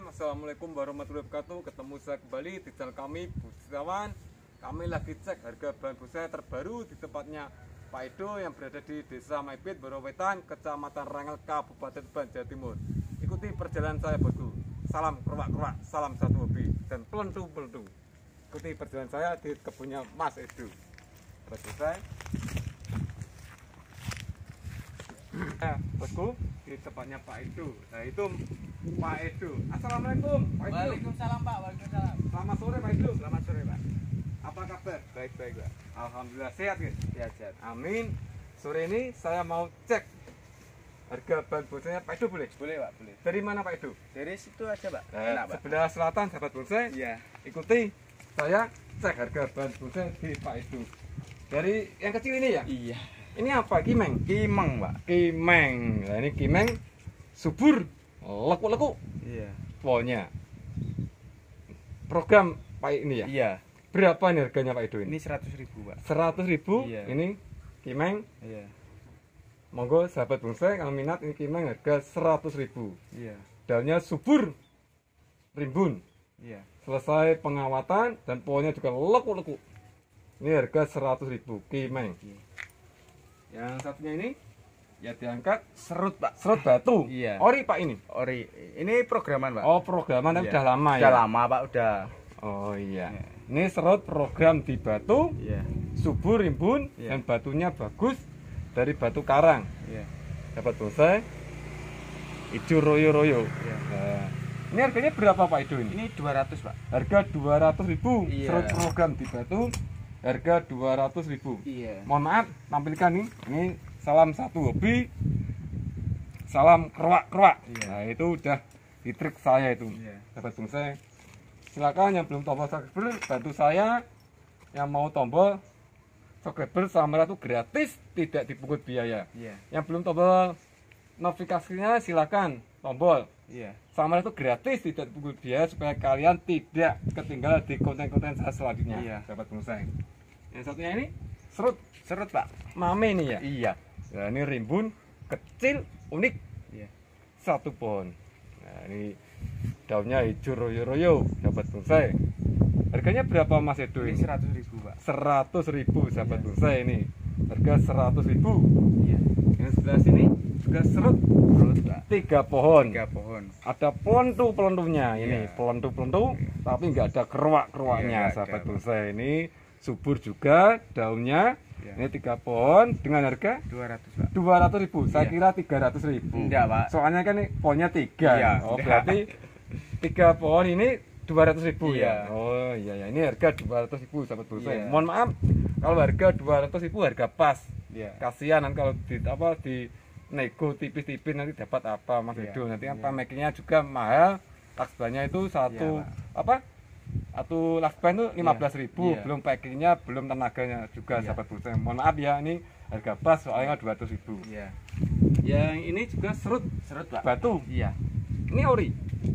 Assalamualaikum warahmatullahi wabarakatuh. Ketemu saya kembali di channel kami Busawan. Kami lagi cek harga bahan busa terbaru di tempatnya Pak Edo yang berada di Desa Maibit, Borowetan, Kecamatan Rangel, Kabupaten Banjar Timur. Ikuti perjalanan saya, bosku. Salam keruak-keruak, salam satu hobi dan pelentu-pelentu. Ikuti perjalanan saya di kebunnya Mas Edo. Selesai. Bosku, di tempatnya Pak Edo. Nah, itu Pak Edo. Assalamualaikum, Pak Edo. Waalaikumsalam, Pak. Waalaikumsalam. Selamat sore, Pak Edo. Selamat sore, Pak. Apa kabar? Baik-baik, Pak. Alhamdulillah sehat, guys. Sehat. Amin. Sore ini saya mau cek harga bahan bonsai Pak Edo, boleh? Boleh, Pak. Boleh. Dari mana, Pak Edo? Dari situ aja, Pak. Enak, Pak. Sebelah selatan, sahabat bonsai. Iya. Ikuti saya cek harga bahan bonsai di Pak Edo. Dari yang kecil ini ya? Iya. Ini apa? Kimeng? Kimeng, Pak. Kimeng. Nah, ini kimeng subur, leku-leku. Iya. Pohonnya. Program Pak ini ya? Iya. Berapa nih harganya Pak Edo Ini ini? 100.000, Pak. 100.000. Iya. Ini kimeng. Iya. Monggo sahabat bonsai kalau minat ini kimeng harga 100.000. Iya. Daunnya subur, rimbun, Iya. selesai pengawatan dan pohonnya juga leku-leku. Ini harga 100.000 kimeng. Iya. Yang satunya ini ya diangkat Serut, Pak. serut batu. Iya. Ori Pak ini. Ori. Ini programan, Pak. Oh, programan tapi Iya. udah lama ya. Udah lama, Pak. Udah. Oh iya. Iya. Ini serut program di batu, Iya. subur, rimbun, Iya. dan batunya bagus dari batu karang. Iya. Dapat bonsai hijau royo-royo. Iya. Nah, ini harganya berapa Pak Edo ini? Ini 200, Pak. Harga 200.000. Iya. Serut program di batu, harga 200.000. Iya. Mohon maaf, tampilkan nih. Ini salam satu hobi, salam keruak-keruak. Iya. Nah, itu udah di trik saya itu. Iya. Dapat bonsai. Silakan yang belum tombol subscribe bantu saya, yang mau tombol subscribe sama itu gratis, tidak dipungut biaya. Iya. Yang belum tombol notifikasinya silakan tombol Iya. sama itu gratis, tidak dipungut biaya supaya kalian tidak ketinggalan di konten-konten saya selanjutnya. Iya. Dapat bonsai. Yang satunya ini serut Serut, Pak. mame ini ya. Iya. Nah, ini rimbun kecil unik Iya. satu pohon. Nah, ini daunnya hijau royo-royo, dapat bonsai. Harganya berapa Mas Edo Ini ini? 100.000, Pak. 100.000 sahabat Iya. bonsai ini. Harga 100.000. Iya. Yang sebelah sini juga serut Serut, Pak. 3 pohon. 3 pohon. Ada pelentu-pelentunya ini, Iya. pelentu-pelentu, tapi nggak ada keruak-keruaknya Iya, nggak sahabat ada, Pak. bonsai ini. Subur juga daunnya. Iya. Ini 3 pohon dengan harga 200, Pak. 200.000. Saya Iya. kira 300.000. Enggak, Pak. Soalnya kan ini pohonnya 3. Iya, Oh, enggak. berarti 3 pohon ini 200.000 ya. Iya. Oh iya ya, ini harga 200.000 sahabat bonsai. Iya. Mohon maaf kalau harga 200.000 harga pas. Iya. Kasihan nanti kalau di nego tipis-tipis nanti dapat apa Mas Iya. Edo. Nanti Iya. apa makingnya juga mahal. Lakbannya itu satu Iya, apa? Satu lakban itu 15.000, Iya. belum packingnya, belum tenaganya juga Iya. sahabat bonsai. Mohon maaf ya, ini harga pas soalnya 200.000. Iya. Yang ini juga serut Serut, Pak. batu. Iya. Ini ori.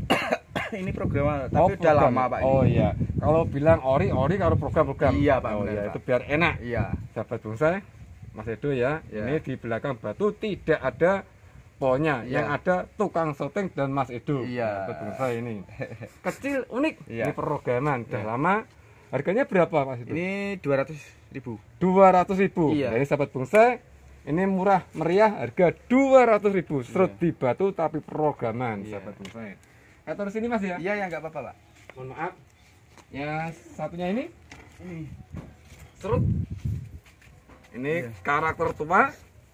Ini programan, tapi udah program. lama, Pak. Ini. Oh iya. Kalau bilang ori kalau program-program. Iya, Pak, Oh benar, iya, Pak. itu biar enak. Iya. Sahabat bonsai, Mas Edo ya. Iya. Ini di belakang batu tidak ada pohonnya, Iya. yang ada tukang syuting dan Mas Edo. Iya. Sahabat bonsai ini. Kecil, unik. Iya. Ini programan, udah Iya. lama. Harganya berapa Mas Edo? Ini 200.000. 200.000. Iya. Jadi sahabat bonsai, ini murah meriah, harga 200.000. Serut Iya. di batu tapi programan, Iya. sahabat bonsai. Terus sini Mas ya. Iya, ya enggak apa-apa, Pak. Mohon maaf. Yang satunya ini Ini. serut. Ini Iya. karakter tua,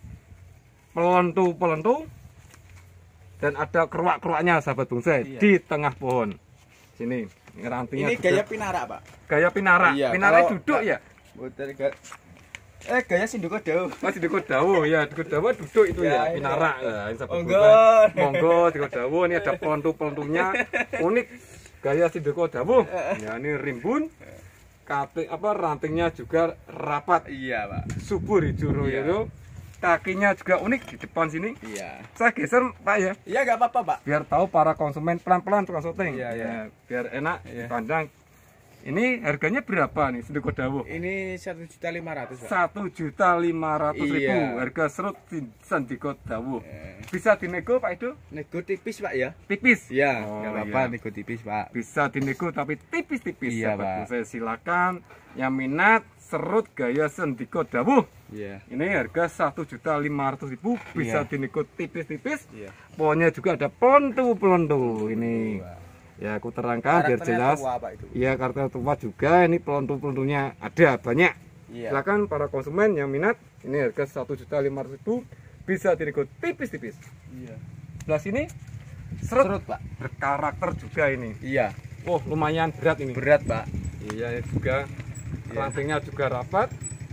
pelentu-pelentu, dan ada keruak-keruaknya sahabat bonsai Iya. di tengah pohon. Sini, ini rantingnya Ini juga gaya pinara, Pak. gaya pinara. Iya, Pinara kalau- duduk ya? Bukan gaya sindoko daun. Masih di Kodawo ya, di Kodawo duduk itu Ya, ya, ini. pinara. Nah, ini sahabat Monggo. bonsai. Monggo di Kodawo, ini ada pelentu-pelentunya unik. Gaya Sindoko Dawo. Ya, ini rimbun. Rantingnya juga rapat, Iya, Pak. subur hijau royo. Kakinya juga unik di depan sini. Iya. Saya geser Pak ya, Iya, enggak apa-apa, Pak. biar tahu para konsumen pelan-pelan tukang syuting. Iya, iya. Ya, biar enak Iya. dipandang. Ini harganya berapa nih Sendiko Dawuh? Ini 1.500.000, Pak. 1.500.000 Iya. harga serut Sendiko Dawuh. Bisa dinego Pak Edo? Nego tipis, Pak ya. Tipis? Iya, Oh, enggak apa-apa iya. nego tipis, Pak. Bisa dinego tapi tipis-tipis. Iya, sahabatku. Pak. Saya silakan yang minat serut gaya Sendiko Dawuh. Iya. Ini harga 1.500.000 bisa Iya. dinego tipis-tipis. Iya. Pohonnya juga ada pelontu-pelontu ini. Ya aku terangkan biar jelas. Tua, Pak, itu. Iya karakter tua juga. Ini pelontu-pelontunya ada banyak. Iya. Silakan para konsumen yang minat. Ini harga 1.500.000 bisa dinego tipis-tipis. Iya. Sebelah sini serut, Pak. berkarakter juga ini. Iya. Oh lumayan berat ini. Berat, Pak. Iya ini juga rantingnya juga rapat.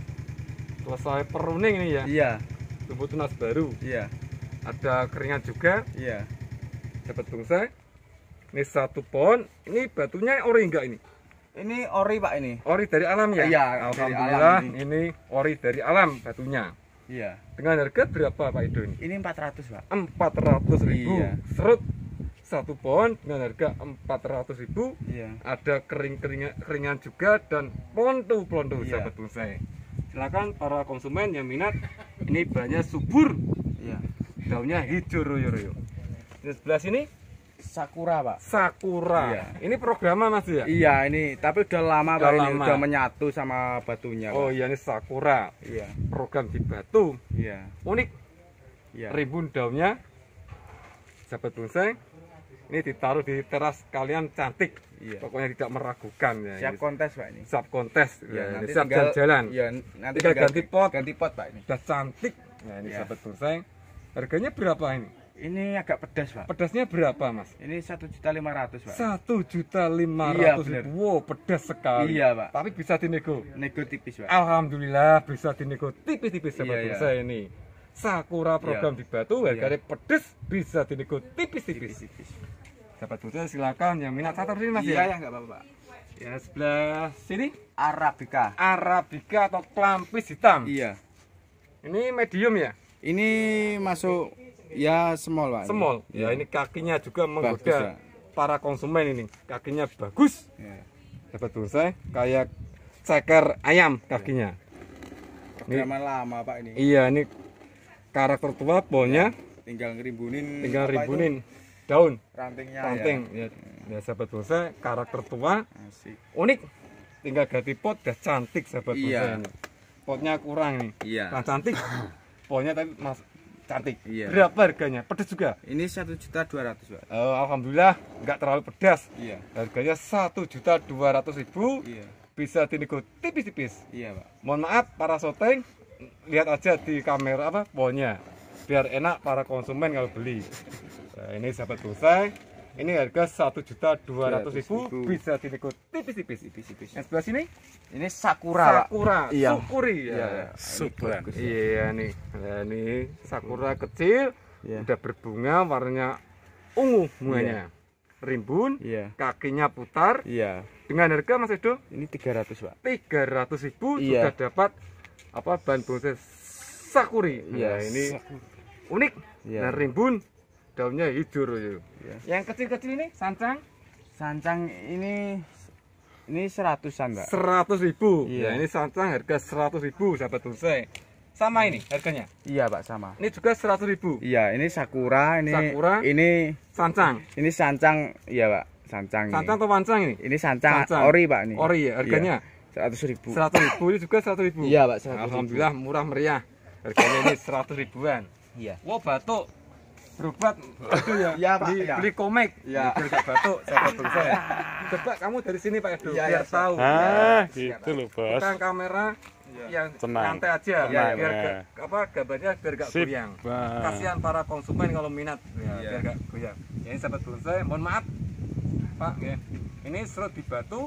Selesai peruning ini ya. Iya. Tumbuh tunas baru. Iya. Ada keringat juga. Iya. Dapat bonsai. Ini satu pohon. Ini batunya ori enggak ini? Ini ori, Pak, ini. Ori dari alam ya? Iya, dari Alhamdulillah alam ini ori dari alam batunya. Iya. Dengan harga berapa Pak Ido ini? Ini 400, Pak. 400.000. Iya. Serut satu pohon dengan harga 400.000. Iya. Ada keringan juga dan pelontu Iya. sahabat bonsai. Silakan para konsumen yang minat. Ini banyak subur, Iya. daunnya hijau royo-royo. Di sebelah sini Sakura, Pak. sakura. Iya. Ini programnya Mas ya? Iya, ini tapi udah lama, Udah Pak. Ini lama. udah menyatu sama batunya, Pak. Oh iya ini sakura. Iya. Program di batu. Iya. Unik. Iya. Rimbun daunnya. Sahabat bonsai. Ini ditaruh di teras kalian cantik. Iya. Pokoknya tidak meragukan ya. Siap Ini kontes, Pak, ini. siap kontes. Iya, Ya, nanti ini siap tinggal jalan. Iya, nanti Tinggal ganti pot. Ganti pot, Pak, ini. Sudah cantik. Nah ini Iya. sahabat bonsai. Harganya berapa ini? Ini agak pedas, Pak. Pedasnya berapa Mas? Ini 1.500.000, Pak. 1.500.000. Iya, bener. Wow pedas sekali. Iya, Pak. Tapi bisa dinego. Nego tipis, Pak. Alhamdulillah bisa dinego tipis-tipis sahabat Iya, iya. bonsai ini. Sakura program Iya. di batu harganya pedes bisa dinego tipis-tipis. Tipis. Sahabat bonsai silakan yang minat satu sini Mas Iya, ya. ya enggak apa-apa, Pak. Ya sebelah sini Arabica. Arabica atau kelampis hitam. Iya. Ini medium ya? Ini masuk ya small, Pak. Small. Iya. Ya ini kakinya juga Bagus, menggoda ya. para konsumen ini. Kakinya bagus. Iya. Sahabat bonsai kayak ceker ayam kakinya. Programan lama, Pak, ini. Iya ini karakter tua pohonnya Tinggal ngerimbunin tinggal apa ribunin daun itu? Rantingnya ranting ya sahabat bonsai karakter tua ya. Asik. unik tinggal ganti pot udah cantik sahabat Iya. bonsai ini. Potnya kurang nih Iya. nah, cantik pohonnya tapi mas cantik Iya. berapa harganya pedas juga. Ini 1.200.000, Pak. Alhamdulillah nggak terlalu pedas Iya. harganya 1.200.000 Iya. bisa dinego tipis-tipis. Iya, Pak. Mohon maaf para syuting lihat aja di kamera apa pohonnya biar enak para konsumen kalau beli. Nah, ini sahabat bonsai ini harga 1.200.000 bisa dinego tipis-tipis. Tipis-tipis. Yang sebelah sini Ini sakura, Pak. sakura Iya. sukuri ya. Iya, iya. Sakura. Bagus. Iya nih. Nah, ini sakura kecil Iya. udah berbunga warnanya ungu bunganya. Rimbun, Iya. kakinya putar. Iya. Dengan harga Mas Edo Ini 300, Pak. 300.000 Iya. sudah dapat apa bahan bonsai sakuri. Iya, Nah, ini unik Iya. dan rimbun daunnya hijau ya. Iya. Yang kecil-kecil ini sancang Sancang ini 100-an, Pak. 100.000. Iya. Ya, ini sancang harga 100.000 sahabat bonsai. Sama ini harganya. Iya, Pak, sama. Ini juga 100.000. Iya, ini sakura, Sakura. ini Sancang. sancang, iya, Pak. Sancang. Sancang atau wancang ini? Ini sancang, Sancang. ori, Pak, ini. Ori ya, harganya 100.000. 100.000 ini juga 100.000. Iya, Pak, 100.000. Alhamdulillah murah meriah. Harganya ini 100.000-an. Iya. Wah, batuk. Berobat itu ya. Iya, Pak, beli, iya. beli komik. Iya. Biar gak batuk, sahabat bonsai. Coba kamu dari sini Pak Edo, Iya, biar iya, tahu. Gitu loh, Bos. Bukan kamera yang Tenang. santai aja, Iya, biar iya. apa gambarnya biar gak Sip, goyang. Bang. Kasihan para konsumen kalau minat, ya, Iya. biar gak goyang. Ya, ini sahabat bonsai, mohon maaf, Pak. Ya. Ini serut di batu.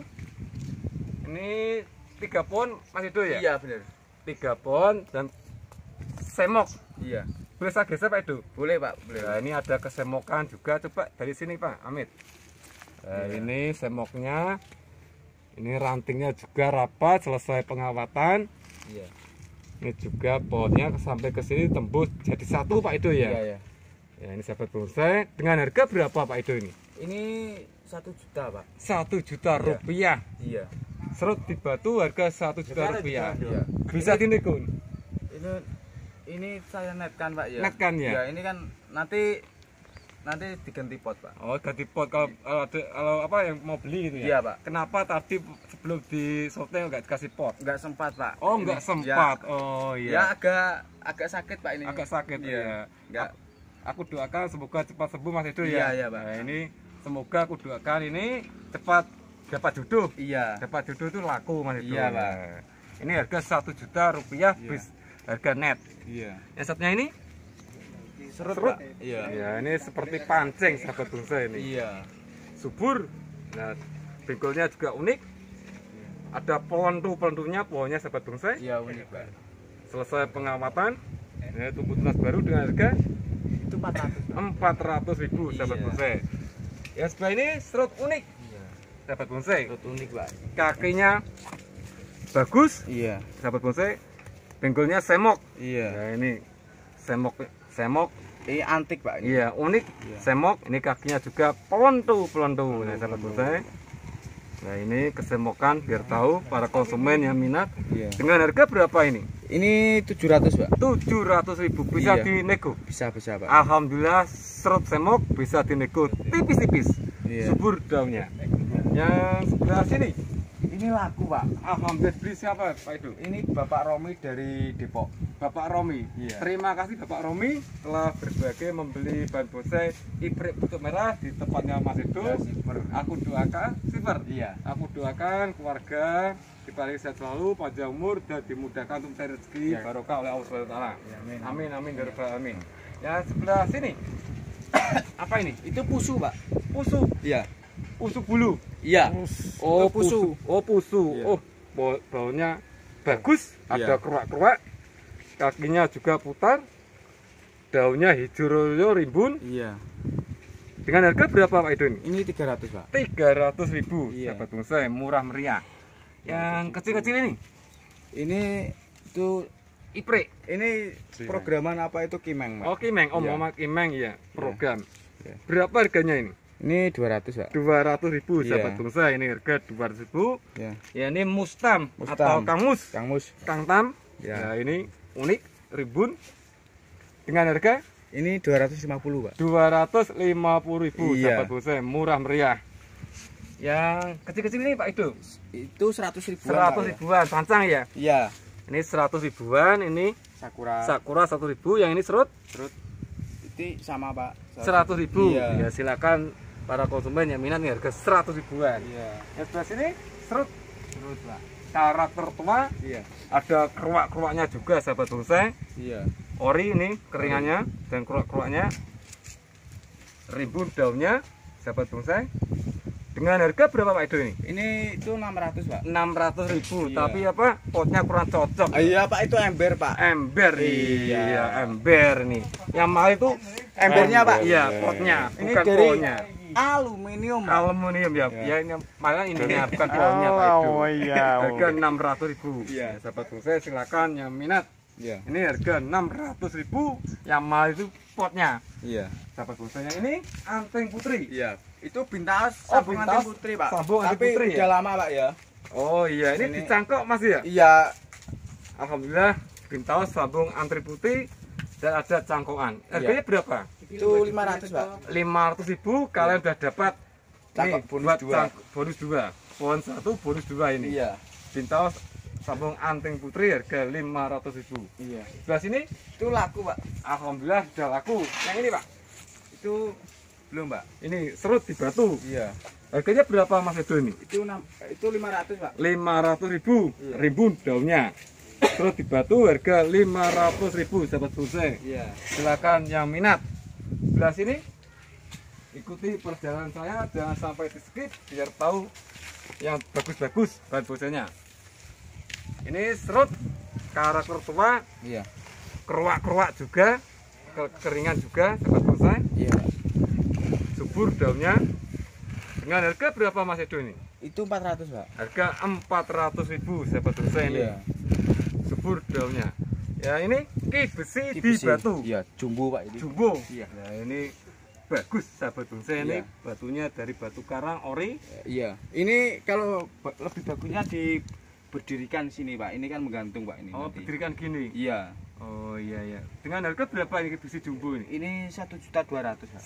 Ini 3 pohon Mas Edo ya? Iya, benar. 3 pohon dan semok. Iya. Boleh saya geser Pak Edo? Boleh, Pak, boleh. Nah, ini ada kesemokan juga, coba dari sini Pak Amit. Nah, ini semoknya, ini rantingnya juga rapat, selesai pengawatan. Iya. Ini juga pohonnya sampai ke sini tembus jadi satu Pak Edo ya. Iya, iya. Ya ini sahabat bonsai. Dengan harga berapa Pak Edo ini? Ini 1 juta, Pak. 1 juta rupiah. Iya. Serut di batu harga 1 juta rupiah. Iya. Bisa dinego. Ini saya netkan, Pak, ya. Netkan, ya? Ya, ini kan nanti diganti pot, Pak. Oh, ganti pot kalau apa yang mau beli gitu ya? Iya, Pak. Kenapa tadi sebelum di sortir nggak dikasih pot? Nggak sempat, Pak. Oh, Ini, nggak sempat. Ya, Oh, ya iya. agak sakit, Pak, ini. Agak sakit Iya. ya. Nggak. Aku doakan semoga cepat sembuh Mas Edo Iya, ya. iya, Pak. Nah, ini semoga aku doakan ini cepat dapat jodoh. Iya. Dapat jodoh itu laku Mas Edo. Iya, Pak. Nah, ini harga 1 juta rupiah Iya. bis harga net. Iya. Yang satunya ini Serut, serut. Pak. Iya. Ya, ini seperti pancing sahabat bonsai ini. Iya. Subur. Nah, bengkolnya juga unik. Ada pelentu-pelentunya, pohonnya sahabat bonsai. Iya, unik, Pak. Selesai pengamatan, ya, tumbuh tunas baru dengan harga Itu 400. 400.000 sahabat Iya. bonsai. Yang sebelah ini serut unik Iya. sahabat bonsai. Serut unik, Pak. Kakinya bagus Iya. sahabat bonsai. Bengkolnya semok. Iya. Ya, ini semok. Ini antik, Pak. Ini. Iya, unik. Iya. Semok. Ini kakinya juga pelentu. Nah, sahabat bonsai. Nah, ini kesemokan biar tahu para konsumen yang minat. Iya. Dengan harga berapa ini? Ini 700, Pak. 700.000 bisa Iya. dinego. Bisa, Pak. Alhamdulillah serut semok bisa dinego tipis-tipis. Iya. Subur daunnya. Yang sebelah sini, Ini laku, Pak. alhamdulillah beli siapa Pak Edo? Ini Bapak Romi dari Depok. Bapak Romi. Iya. Terima kasih Bapak Romi telah berbagi membeli bahan bonsai ibrik butuh merah di tempatnya Mas Edo. Ya, Silver. Aku doakan silver. Iya. Aku doakan keluarga dibalik sehat selalu, panjang umur dan dimudahkan untuk mencari rezeki Ya. barokah oleh Allah Subhanahu wa taala. Ya, amin. Amin amin ya rabbal alamin. Ya sebelah sini. Apa ini? Itu pusu, Pak. Pusu. Iya. Pusu bulu. Iya. Oh, Itu pusu. Oh, pusu. Iya. Oh, baunya bagus, Iya. ada keruak-keruak. Kakinya juga putar. Daunnya hijau royo rimbun. Iya. Dengan harga berapa Pak Edo ini? Ini 300, Pak. 300.000. Iya. Sahabat bonsai, murah meriah. Yang kecil-kecil ini Ini itu iprik. ini programan apa itu Kimeng, Pak? Oh, Kimeng, Om Iya. Mama Kimeng ya, program. Iya. Berapa harganya ini? Ini 200, Pak. 200.000 Iya. sahabat bonsai, ini harga 200.000. Ya. Ya ini mustam, Mustam. atau kangus. Kang Mus. Kang Tam. Ya. Ya ini unik, rimbun. Dengan harga Ini 250, Pak. 250.000 Iya. sahabat bonsai, murah meriah. Yang kecil-kecil ini Pak Edo, Itu 100 ribuan. 100 ribuan, pancang ya. Iya. Ini 100 ribuan, ini Sakura. sakura 100.000, yang ini serut Serut. Itu sama, Pak. 100.000. Iya. Ya silakan para konsumen yang minat nih harga 100 ribuan. Iya. Yang sebelah sini serut Serut, Pak. karakter tua, Iya. ada keruak-keruaknya juga sahabat bonsai. Iya. Ori ini keringannya dan keruak-keruaknya, rimbun daunnya sahabat bonsai. Dengan harga berapa Pak Edo ini? Ini itu 600, Pak. 600.000. Iya. Tapi apa? Potnya kurang cocok. Iya, Pak, itu ember, Pak. Ember. Iya. Iya, ember nih. Yang mahal itu Embernya, Pak. Iya, potnya, Ini bukan dari pohonnya. aluminium, Pak. Aluminium ya. Iya. Ya ini malah ininya bukan pohonnya Pak Edo. Oh iya. Harga 600.000. Iya. Ya, sahabat bonsai silakan yang minat. Iya. Ini harga 600.000. Yang mahal itu potnya. Iya. Sahabat bonsai yang ini anting putri. Iya. Itu bintas Oh, sabung bintas anting putri, Pak. sabung anting Tapi putri ya? udah lama, Pak, ya. Oh iya, ini Ini- dicangkok Mas ya? Iya. Alhamdulillah bintaus sabung antri putih dan ada cangkokan. Harganya berapa? Itu 500, Pak. 500.000 kalian udah dapat Cangkok nih, bonus buat 2. bonus 2. Pohon 1 bonus 2 ini. Iya. Bintaus sabung anting putri harga 500.000. Iya. Sebelah sini Itu laku, Pak. alhamdulillah sudah laku. Yang ini Pak, Itu belum, Pak. ini serut di batu. Iya. Harganya berapa Mas Edo ini? Itu 500, Pak. 500.000 Iya. rimbun daunnya. Serut di batu harga 500.000 sahabat bonsai. Iya. Silakan yang minat. Sebelah sini ikuti perjalanan saya, jangan sampai di skip biar tahu yang bagus-bagus bahan bonsainya. Ini serut karakter tua, Iya. keruak-keruak juga, kekeringan juga sahabat bonsai. Iya, Pak. Subur daunnya. Dengan harga berapa Mas Edo ini? Itu 400, Pak. Harga 400.000 sahabat bonsai ini. Iya. Subur daunnya. Ya ini ki besi Ki di besi. batu. Iya, jumbo, Pak, ini. Jumbo. Iya. Nah ini bagus sahabat bonsai. Ini Iya. batunya dari batu karang ori. Iya. Ini kalau lebih bagusnya diberdirikan sini, Pak. Ini kan menggantung, Pak, ini. Oh, nanti. berdirikan gini. Iya. Oh iya iya. Dengan harga berapa ini besi jumbo ini? Ini 1.200.000, Pak.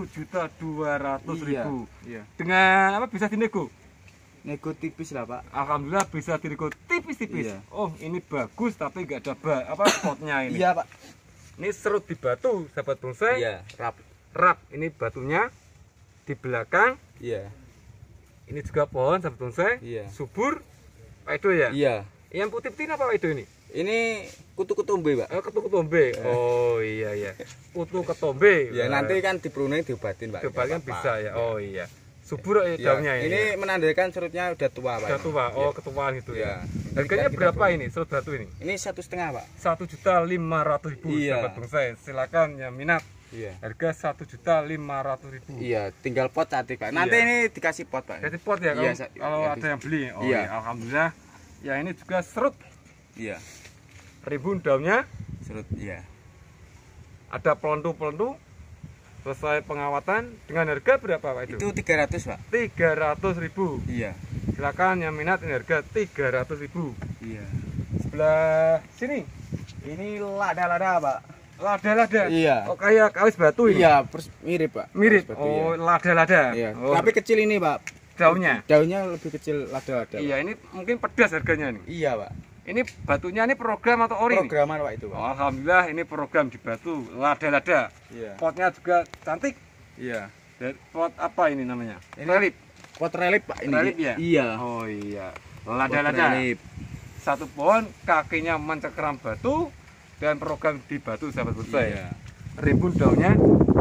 1.200.000. Iya. Dengan apa bisa dinego? Nego tipis lah, Pak. Alhamdulillah bisa dinego tipis-tipis. Iya. Oh, ini bagus tapi nggak ada spotnya ini. Iya, Pak. Ini serut di batu, sahabat bonsai. Iya, rap. Rap ini batunya di belakang. Iya. Ini juga pohon, sahabat bonsai. Iya. Subur. Pak Edo ya? Iya. Yang putih-putih apa Pak Edo ini? Ini kutu-kutumbe, Pak. Kutu ketombe. Oh iya iya. Kutu ketombe. Ya, nanti kan dipruning diobatin, Pak. Diobatin Nggak bisa apa-apa. ya. Oh iya. Subur ya Iya. daunnya ini. Ini menandakan serutnya udah tua, Pak. Udah tua. Oh, Iya. ketuaan gitu ya. Iya. Harganya Kita berapa pruning. ini serut batu ini? Ini 1,5, Pak. 1.500.000 Iya. sahabat bonsai. Silakan yang minat. Iya. Harga 1.500.000. Iya, tinggal pot cantik, Pak. Nanti Iya. ini dikasih pot, Pak. Jadi pot ya Iya, kalau iya, ada yang beli. Oh iya. iya, alhamdulillah. Ya ini juga serut Iya. rimbun daunnya, Serut, iya. ada pelentu-pelentu. Selesai pengawatan dengan harga berapa Pak Edo? Itu 300, Pak. 300.000. Iya. Silakan yang minat ini harga 300.000. Iya. Sebelah sini Ini lada-lada, Pak. lada-lada. Iya. Oh kayak kawis batu ini. Iya, mirip, Pak. Mirip. Seperti, Oh iya. lada-lada. Iya. Oh, Tapi kecil ini, Pak. daunnya. Daunnya lebih kecil lada-lada. Pak. Iya ini mungkin pedas harganya nih. Iya, Pak. Ini batunya ini program atau ori? nih? Programan, Pak, itu, Pak. Oh, alhamdulillah ini program di batu lada-lada. Iya. Potnya juga cantik. Iya. Dan pot apa ini namanya? Ini Relief. Pot relief, Pak, ini. Relief ya? Iya. Oh iya. Pot Lada-lada. relief. Satu pohon kakinya mencengkeram batu dan program di batu sahabat bonsai. Iya. Rimbun daunnya.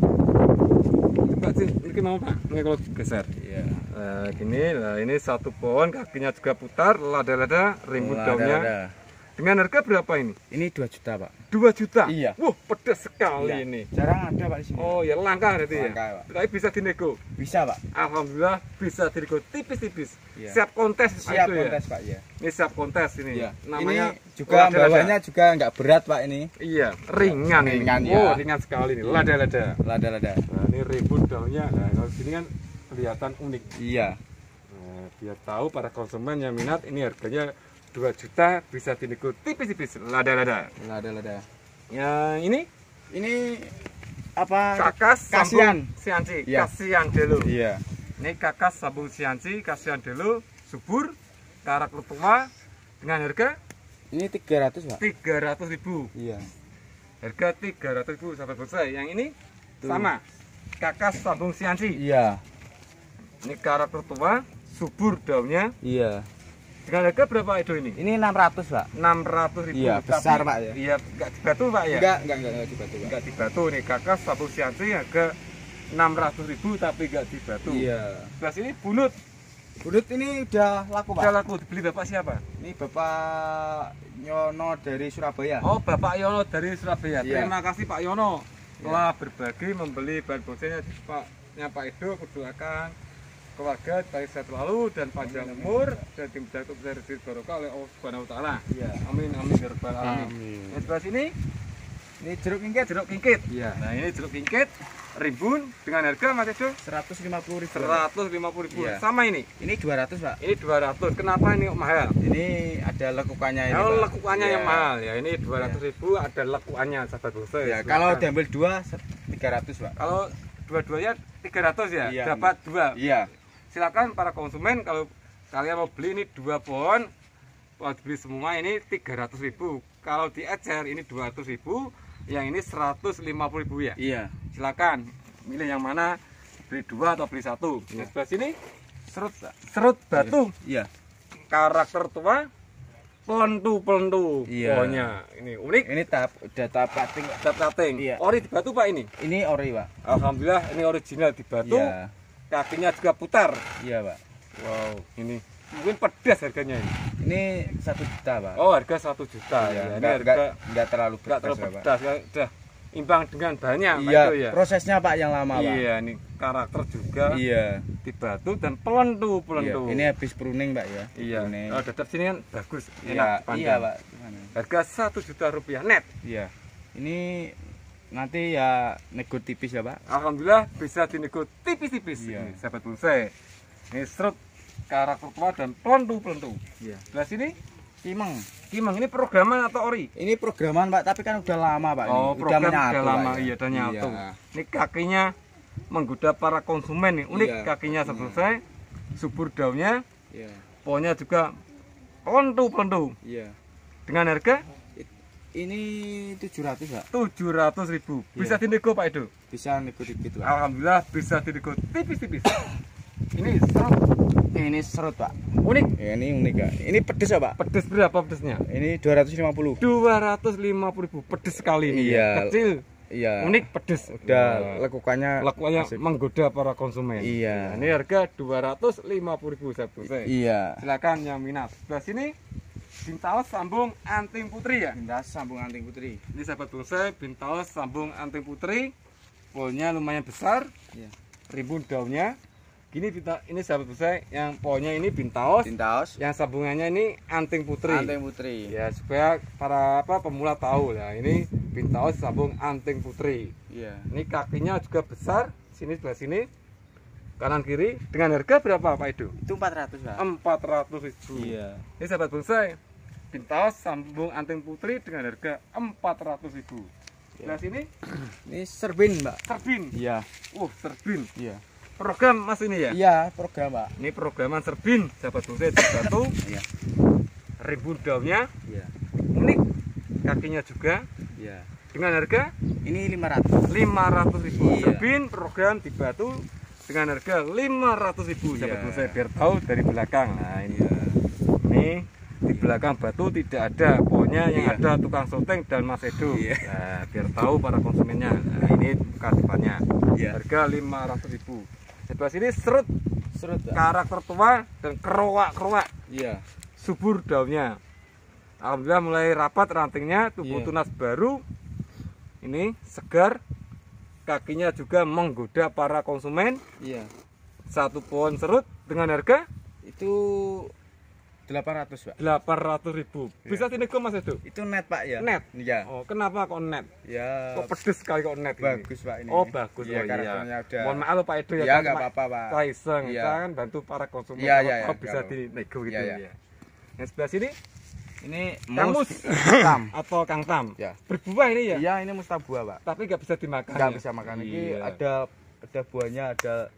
Pak sih, ini mau Pak. Ini kalau geser. Iya. Nah, gini, nah ini satu pohon kakinya juga putar, lada-lada, rimbun daunnya. Lada-lada. Dengan harga berapa ini? Ini 2 juta, Pak. 2 juta. Iya. Wah, pedas sekali Iya. ini. Jarang ada, Pak, di sini. Oh, ya langka berarti ya. Langka, Pak. Tapi bisa dinego. Bisa, Pak. Alhamdulillah bisa dinego tipis-tipis. Iya. Siap kontes Pak, Siap itu kontes, ya. Pak, ya. Ini siap kontes ini. Iya. Namanya ini juga lada-lada. bawahnya juga nggak berat, Pak, ini. Iya, ringan ini. Ringan, Oh, ya. ringan sekali ini. Lada-lada. Lada-lada. Nah, ini rimbun daunnya. Nah, kalau sini kan kelihatan unik. Iya. Nah, biar tahu para konsumen yang minat ini harganya 2 juta bisa dinego tipis-tipis lada-lada. Lada-lada. Ya, ini Ini apa? kakas Kasian. sambung sianci, Iya. kasian dulu. Iya. Ini kakas sambung sianci, kasian dulu, subur, karakter tua dengan harga Ini 300, Pak. 300.000. Iya. Harga 300.000 sahabat bonsai. Yang ini Tuh. sama. Kakas sambung sianci. Iya. Ini karakter tua, subur daunnya. Iya. Dengan harga berapa Edo ini? Ini 600, Pak. 600.000. Iya, besar, Pak, ya. Iya, enggak di batu Pak ya? Enggak di batu, Pak. Enggak di batu nih. Kakas sambung sianci harga 600.000 tapi enggak di batu. Iya. Sebelah sini bunut. Budut ini udah laku, Pak. Udah laku dibeli Bapak siapa? Ini Bapak Nyono dari Surabaya. Oh, Bapak Yono dari Surabaya. Iya. Terima kasih Pak Yono telah berbagi membeli bahan bonsainya di Pak Edo. Kudoakan keluarga baik sehat selalu dan panjang umur dan tim jatuh besar rezeki barokah oleh Allah Subhanahu wa taala. Iya. Amin amin ya rabbal alamin. Amin. Yang sebelah sini Ini jeruk kingkit. jeruk kingkit. Iya. Nah, ini jeruk kingkit rimbun dengan harga Mas Edo 150.000. 150.000. Iya. Sama ini. Ini 200, Pak. Ini 200. Kenapa ini kok mahal? Ini ada lekukannya ini, Kalau Pak. lekukannya Iya. yang mahal ya. Ini 200.000 ada lekukannya sahabat bonsai. Ya, Silakan. kalau diambil 2 300, Pak. Kalau dua-duanya 300 ya, Iya. dapat 2. Iya. Silakan para konsumen kalau kalian mau beli ini 2 pohon, kalau dibeli semua ini 300.000. Kalau diecer ini 200.000, yang ini 150.000 ya. Iya. Silakan milih yang mana, beli 2 atau beli 1. Iya. Yang sebelah sini serut batu, Iya. karakter tua, pelentu Iya. pohonnya. Ini unik. Ini udah tahap cutting, Pak. Tap-tating. Iya. Ori di batu Pak ini. Ini ori, Pak. Alhamdulillah ini original di batu. Iya. Kakinya juga putar. Iya, Pak. Wow, ini mungkin pedas harganya ini. Ini 1 juta, Pak. Oh, harga 1 juta ya. Ini harga enggak terlalu enggak terlalu Pak. pedas ya. Udah imbang dengan banyak Pak, Iya, itu ya. prosesnya, Pak, yang lama, Pak. Iya, ini karakter juga Iya. di batu dan pelentu. Iya. Ini habis pruning, Pak, ya. Iya. Pruning. Oh, tetap sini kan bagus, Iya, enak, iya, panjang. Pak. Gimana? Harga 1 juta rupiah net. Iya. Ini nanti ya nego tipis ya Pak. Alhamdulillah bisa dinego tipis-tipis. Iya. Ini sahabat bonsai. Ini serut karakter tua dan pelentu. Iya. Sebelah sini Kimeng. Kimeng, ini programan atau ori? Ini programan Pak, tapi kan udah lama Pak. Oh, ini. program menyatu, udah lama, Pak, ya. iya udah nyatu. Iya. Ini kakinya menggoda para konsumen nih. Unik Iya. kakinya selesai. Subur daunnya, Iya. pohonnya juga pelentu. Iya. Dengan harga Ini 700 Pak. 700.000. Bisa Iya. dinego Pak Edo? Bisa nego tipis Pak. Alhamdulillah bisa dinego tipis-tipis. Ini serut Ini serut Pak. unik. Ya, ini unik Pak. Ini pedes ya Pak. Pedes berapa pedesnya? Ini 250. 250.000. Pedes sekali ini. Iya. Ya. Kecil, Iya. unik, pedes. Udah Wah. lekukannya Lakuannya asik. menggoda para konsumen. Iya. Nah, ini harga 250.000 sahabat bonsai. Iya. Silakan yang minat. Sebelah sini Bintaos sambung anting putri ya. Pindah sambung anting putri. Ini sahabat bonsai Bintaos sambung anting putri. Pohonnya lumayan besar. Iya. Rimbun daunnya. Gini ini sahabat bonsai yang pohonnya ini Bintaos, Pintaos yang sambungannya ini anting putri. anting putri. Ya supaya para pemula tahu lah. Ini Bintaos sambung anting putri. Iya. Ini kakinya juga besar. Sini sebelah sini. Kanan kiri dengan harga berapa Pak Edo? Itu 400 Pak. 400.000. Iya. Ini sahabat bonsai Bintaos sambung anting putri dengan harga 400.000. Sebelah sini Ini serbin Mbak. serbin. Iya. Serbin. Iya. Program Mas ini ya? Iya, program Pak. Ini programan serbin sahabat bonsai di batu. Iya. Rimbun daunnya Iya. unik. Kakinya juga Iya. dengan harga Ini 500. 500.000. Iya. Serbin program di batu dengan harga 500.000 sahabat Iya. bonsai biar tahu dari belakang. Nah, ini. Iya. Ini di belakang batu tidak ada pohonnya yang Iya. ada tukang syuting dan Mas Edo. Iya. Nah, biar tahu para konsumennya. Nah, ini buka depannya. Iya. Harga 500.000. Sebelah sini serut Serut Pak. karakter tua dan keroak-keroak. Iya. Subur daunnya. Alhamdulillah mulai rapat rantingnya, tubuh Iya. tunas baru. Ini segar. Kakinya juga menggoda para konsumen. Iya. Satu pohon serut dengan harga Itu 800 Pak. 800.000. Bisa dinego Mas Edo? Itu net Pak ya? Net? Iya. Oh, kenapa kok net? Ya. Kok pedes sekali kok net ini? Bagus Pak ini. Oh, bagus. Iya, Oh, karakternya udah. Mohon maaf loh Pak Edo ya. Iya, kan nggak cuma apa-apa, Pak. Kita iseng, Iya. kita kan bantu para konsumen. Iya, kalau iya, kok iya. bisa Kalau- dinego gitu Iya, iya. ya. Yang sebelah sini Ini Kang Mus hitam. atau Kang Tam. Ya. Berbuah ini ya? Iya, ini mustabua Pak. Tapi nggak bisa dimakan. Nggak ya? bisa makan. Ini Iya. ada buahnya, ada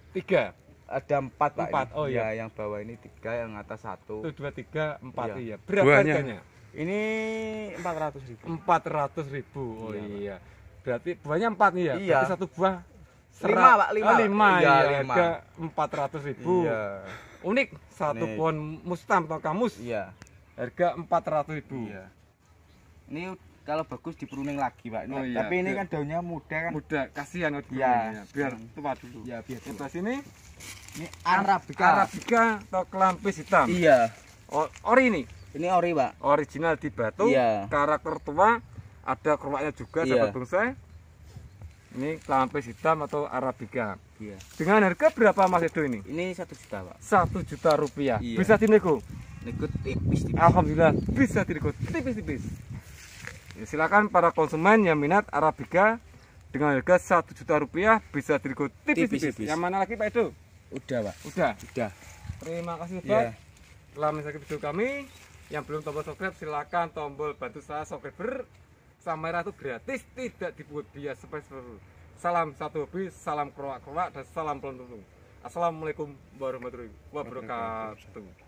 4 Pak. Empat, Ini. oh iya. Yang bawah ini 3, yang atas 1. 1, 2, 3, 4 Iya. iya. Berapa Buahnya. harganya? Ini 400.000. 400.000. Oh Iya, Pak. iya. Berarti buahnya 4 nih ya? Iya. Berarti satu buah 5, Pak, 5. Oh, 5 Iya, iya. 5. Harga 400.000. Iya. Unik, satu Unik. pohon mustam atau kamus. Iya. Harga 400.000. Iya. Ini kalau bagus dipruning lagi Pak. Oh, iya. Tapi ini Biar- kan daunnya muda kan. Mudah, kasihan Iya. biar tua dulu. Iya, biar dulu. Sebelah sini Ini Arabica. Arabica atau kelampis hitam. Iya. Ori ini Ini ori Pak. original di batu. Iya. Karakter tua, ada keruaknya juga Iya. sahabat bonsai. Ini kelampis hitam atau Arabica. Iya. Dengan harga berapa Mas Edo ini? Ini 1 juta Pak. 1 juta rupiah. Iya. Bisa dinego? Nego tipis-tipis. Alhamdulillah bisa dinego tipis-tipis. Ya, silakan para konsumen yang minat Arabica dengan harga 1 juta rupiah bisa dinego tipis-tipis. Tipis-tipis. Yang mana lagi Pak Edo? Udah Pak. Udah. Udah. Terima kasih Iya. Pak. Telah menyaksikan video kami. Yang belum tombol subscribe silakan tombol bantu saya subscriber. Kamera itu gratis, tidak dipungut biaya spesial. Salam satu hobi, salam keroak-keroak dan salam peluntung. Assalamualaikum warahmatullahi wabarakatuh.